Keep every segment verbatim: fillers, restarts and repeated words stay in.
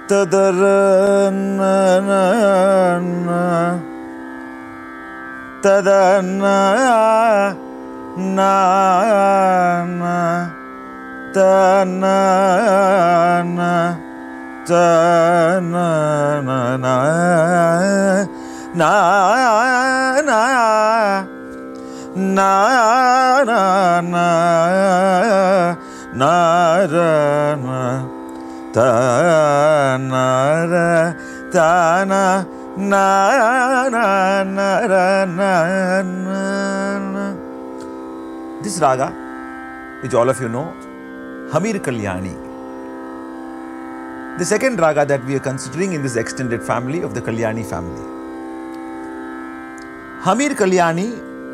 Tadarana Tadana na na tana na tana na na na na na na na na na ta na ra ta na na na na na na. This raga, which all of you know, Hamir Kalyani. The second raga that we are considering in this extended family of the Kalyani family. Hamir Kalyani,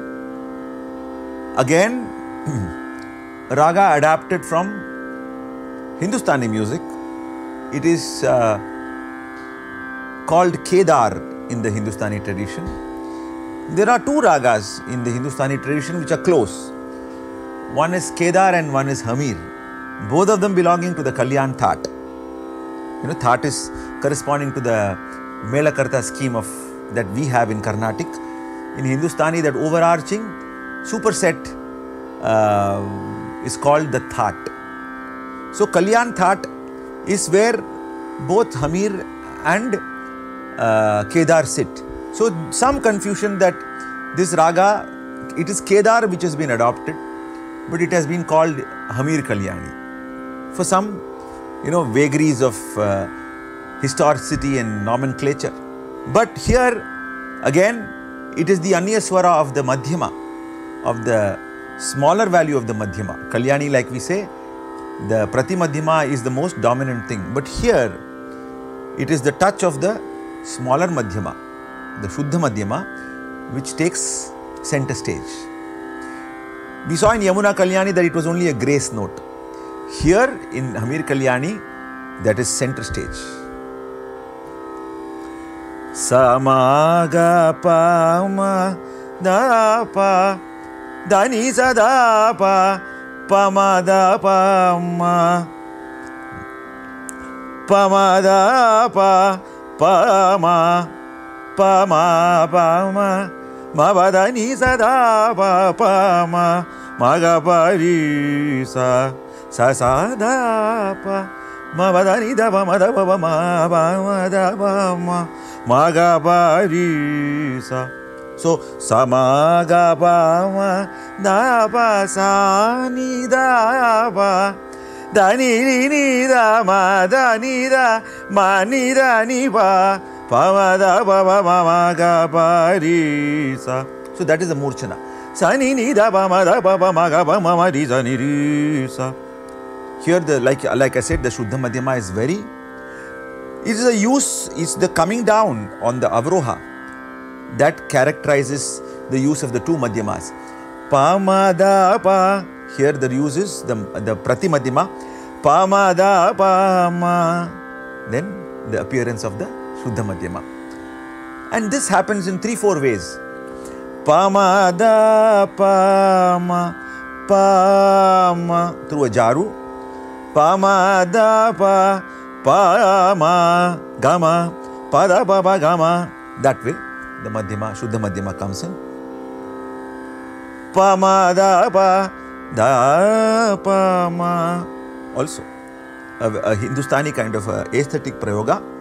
again, raga adapted from Hindustani music. It is uh, called Kedar in the Hindustani tradition. There are two ragas in the Hindustani tradition which are close. One is Kedar and one is Hamir. Both of them belonging to the Kalyan Thaat. You know, Thaat is corresponding to the Melakarta scheme of that we have in Carnatic. In Hindustani, that overarching superset uh, is called the Thaat. So Kalyan Thaat is where both Hamir and uh, Kedar sit. So some confusion that this raga, it is Kedar which has been adopted, but it has been called Hamir Kalyani. For some, you know, vagaries of uh, historicity and nomenclature. But here, again, it is the Anyaswara of the Madhyama, of the smaller value of the Madhyama. Kalyani, like we say, the Prati Madhyama is the most dominant thing. But here, it is the touch of the smaller Madhyama, the Shuddha Madhyama, which takes center stage. We saw in Yamuna Kalyani that it was only a grace note. Here in Hamir Kalyani, that is center stage. Samaga pa ma da pa da ni sa da pa pa ma da pa ma pa ma da pa pa ma pa ma pa ma ma ba da ni sa da pa pa ma ma ga pa ri sa sa sa da pa ma ba da ni da pa ma da pa ma ba ma da pa ma ma ga pa ri sa. So sa ma ga pa ma da pa sa ni da pa da ni ni ni da ma da ni da ma ni da ni pa pa ma da pa pa ma ma ga pa ri sa. So that is the Murchana. Sa ni ni da pa ma da pa pa ma ga pa ma ma ri sa ni ri sa. Here, the like like I said, the Shuddha Madhyama is very. It is a use. It's the coming down on the Avroha that characterizes the use of the two Madhyamas. Pa ma da pa. Here the use is the the Prati Madhyama. Pa ma da pa ma. Then the appearance of the Shuddha Madhyama. And this happens in three, four ways. Pa ma da pa ma pa ma through a jaru. Pa ma da pa pa ma ga ma pa da pa pa ga ma. That way the Madhyama, Shuddha Madhyama comes in. Pa ma da pa da pa ma. Also a, a Hindustani kind of a aesthetic prayoga.